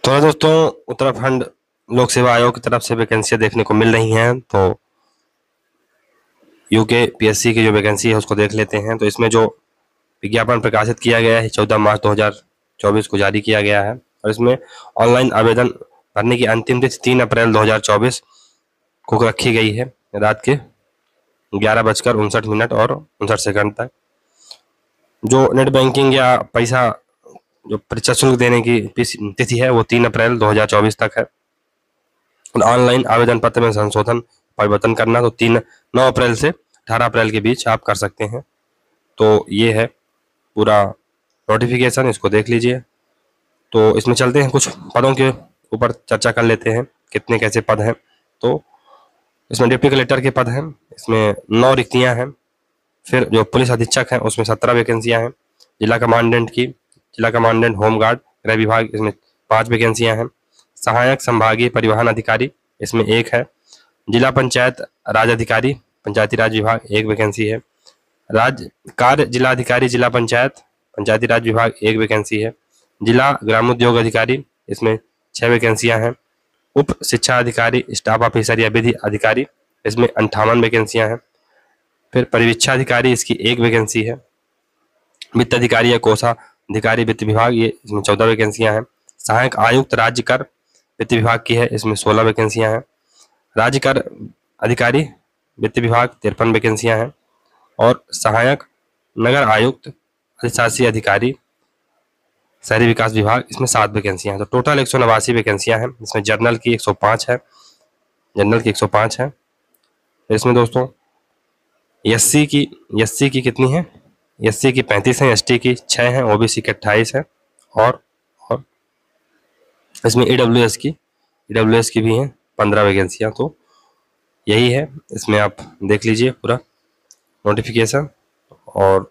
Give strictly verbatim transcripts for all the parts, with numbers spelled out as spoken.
तो दोस्तों, उत्तराखंड लोक सेवा आयोग की तरफ से वैकेंसियां देखने को मिल रही हैं। तो यूके पीएससी की जो वैकेंसी है उसको देख लेते हैं। तो इसमें जो विज्ञापन प्रकाशित किया गया है चौदह मार्च दो हज़ार चौबीस को जारी किया गया है, और इसमें ऑनलाइन आवेदन भरने की अंतिम तिथि तीन अप्रैल दो हज़ार चौबीस को रखी गई है, रात के ग्यारह बजकर उनसठ मिनट और उनसठ सेकंड तक। जो नेट बैंकिंग या पैसा जो परीक्षा शुल्क देने की तिथि है वो तीन अप्रैल दो हज़ार चौबीस तक है। ऑनलाइन आवेदन पत्र में संशोधन परिवर्तन करना तो तीन नौ अप्रैल से अठारह अप्रैल के बीच आप कर सकते हैं। तो ये है पूरा नोटिफिकेशन, इसको देख लीजिए। तो इसमें चलते हैं, कुछ पदों के ऊपर चर्चा कर लेते हैं, कितने कैसे पद हैं। तो इसमें डिप्टी कलेक्टर के पद हैं, इसमें नौ रिक्तियां हैं। फिर जो पुलिस अधीक्षक हैं उसमें सत्रह वैकेंसियां हैं। जिला कमांडेंट की जिला कमांडेंट होमगार्ड गृह विभाग, इसमें पाँच वैकेंसियां हैं। सहायक संभागीय परिवहन अधिकारी, इसमें एक है। जिला पंचायत राज अधिकारी पंचायती राज विभाग, एक वैकेंसी है। राज्य कार्य जिला अधिकारी जिला पंचायत पंचायती राज विभाग, एक वैकेंसी है। जिला ग्रामोद्योग अधिकारी, इसमें छह वैकेंसियां हैं। उप शिक्षा अधिकारी स्टाफ ऑफिसर या विधि अधिकारी, इसमें अंठावन वैकेंसियां हैं। फिर परिवीक्षा अधिकारी, इसकी एक वैकेंसी है। वित्त अधिकारी या कोषाधिकारी वित्त विभाग, ये इसमें चौदह वैकेंसियां हैं। सहायक आयुक्त राज्य कर वित्त विभाग की है, इसमें सोलह वैकेंसियां हैं। राज्य कर अधिकारी वित्त विभाग, तिरपन वैकेंसियां हैं। और सहायक नगर आयुक्त अधिशासी अधिकारी शहरी विकास विभाग, इसमें सात वैकेंसियां हैं। तो टोटल एक सौ नवासी वैकेंसियां हैं। इसमें जनरल की एक सौ पाँच है जनरल की एक सौ पाँच है। इसमें दोस्तों एससी की एससी की कितनी है? एससी की पैंतीस है, एसटी की छः है, ओबीसी की अट्ठाईस है। और और इसमें ईडब्ल्यूएस की ईडब्ल्यूएस की भी हैं पंद्रह वैकेंसियां। तो यही है, इसमें आप देख लीजिए पूरा नोटिफिकेशन। और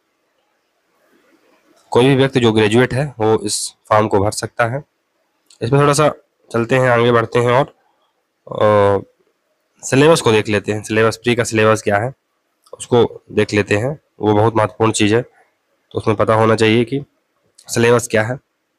कोई भी व्यक्ति जो ग्रेजुएट है वो इस फॉर्म को भर सकता है। इसमें थोड़ा सा चलते हैं, आगे बढ़ते हैं और सिलेबस को देख लेते हैं। सिलेबस प्री का सिलेबस क्या है उसको देख लेते हैं, वो बहुत महत्वपूर्ण चीज़ है। तो उसमें पता होना चाहिए कि सिलेबस क्या है।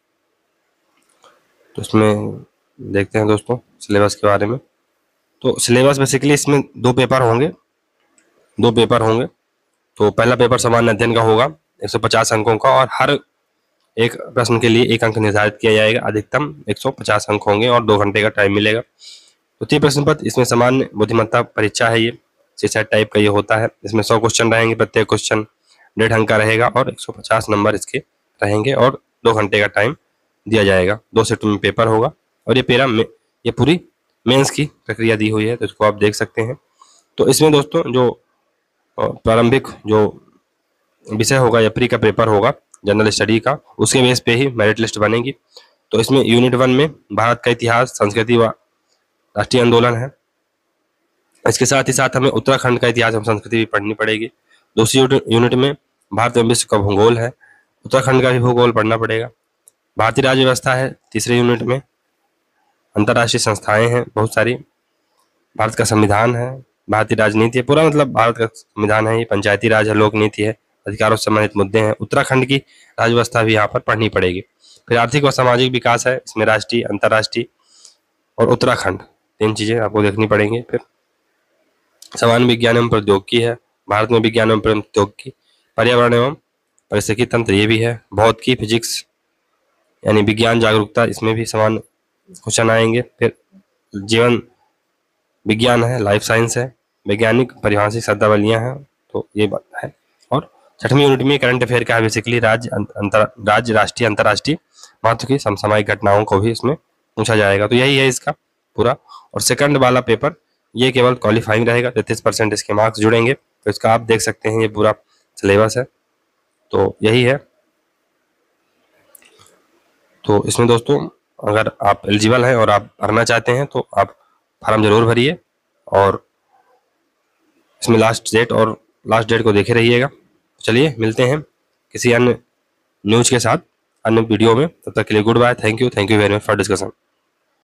तो इसमें देखते हैं दोस्तों सिलेबस के बारे में। तो सिलेबस बेसिकली इसमें दो पेपर होंगे दो पेपर होंगे तो पहला पेपर सामान्य अध्ययन का होगा एक सौ पचास अंकों का, और हर एक प्रश्न के लिए एक अंक निर्धारित किया जाएगा। अधिकतम एक सौ पचास अंक होंगे और दो घंटे का टाइम मिलेगा। द्वितीय प्रश्न पत्र, इसमें सामान्य बुद्धिमत्ता परीक्षा है, ये सीसेट टाइप का ये होता है। इसमें सौ क्वेश्चन रहेंगे, प्रत्येक क्वेश्चन डेढ़ अंक का रहेगा और एक सौ पचास नंबर इसके रहेंगे और दो घंटे का टाइम दिया जाएगा। दो शिफ्ट में पेपर होगा और ये पेरा में ये पूरी मेंस की प्रक्रिया दी हुई है, तो इसको आप देख सकते हैं। तो इसमें दोस्तों जो प्रारंभिक जो विषय होगा या प्री का पेपर होगा जनरल स्टडी का, उसके बेस पे ही मेरिट लिस्ट बनेगी। तो इसमें यूनिट वन में भारत का इतिहास, संस्कृति व राष्ट्रीय आंदोलन है। इसके साथ ही साथ हमें उत्तराखंड का इतिहास एवं संस्कृति भी पढ़नी पड़ेगी। दूसरी यूनिट में भारत एवं विश्व का भूगोल है, उत्तराखंड का भी भूगोल पढ़ना पड़ेगा। भारतीय राज्य व्यवस्था है तीसरे यूनिट में। अंतर्राष्ट्रीय संस्थाएं हैं बहुत सारी, भारत का संविधान है, भारतीय राजनीति है, पूरा मतलब भारत का संविधान है, ये पंचायती राज है, लोक नीति है, अधिकारों से संबंधित मुद्दे हैं। उत्तराखंड की राज्य व्यवस्था भी यहाँ पर पढ़नी पड़ेगी। फिर आर्थिक व सामाजिक विकास है, इसमें राष्ट्रीय, अंतर्राष्ट्रीय और उत्तराखंड, तीन चीजें आपको देखनी पड़ेंगी। फिर सामान्य विज्ञान एवं प्रौद्योगिकी है, भारत में विज्ञान एवं प्रौद्योगिकी। पर्यावरण एवं पारिस्थितिकी तंत्र, ये भी है। भौतिकी, फिजिक्स यानी विज्ञान जागरूकता, इसमें भी समान क्वेश्चन आएंगे। फिर जीवन विज्ञान है, लाइफ साइंस है, वैज्ञानिक परिभाषिक शब्दावलियां हैं, तो ये बात है। और छठवीं यूनिट में करंट अफेयर का है, बेसिकली राज्य अंतर राज्य राष्ट्रीय अंतर्राष्ट्रीय महत्व की समसामयिक घटनाओं को भी इसमें पूछा जाएगा। तो यही है इसका पूरा। और सेकंड वाला पेपर ये केवल क्वालिफाइंग रहेगा, तैतीस परसेंट इसके मार्क्स जुड़ेंगे। तो इसका आप देख सकते हैं, ये पूरा सिलेबस है। तो यही है। तो इसमें दोस्तों अगर आप एलिजिबल हैं और आप भरना चाहते हैं तो आप फॉर्म जरूर भरिए, और इसमें लास्ट डेट और लास्ट डेट को देखे रहिएगा। चलिए मिलते हैं किसी अन्य न्यूज के साथ अन्य वीडियो में, तब तक के लिए good bye, thank you thank you very much for discussion.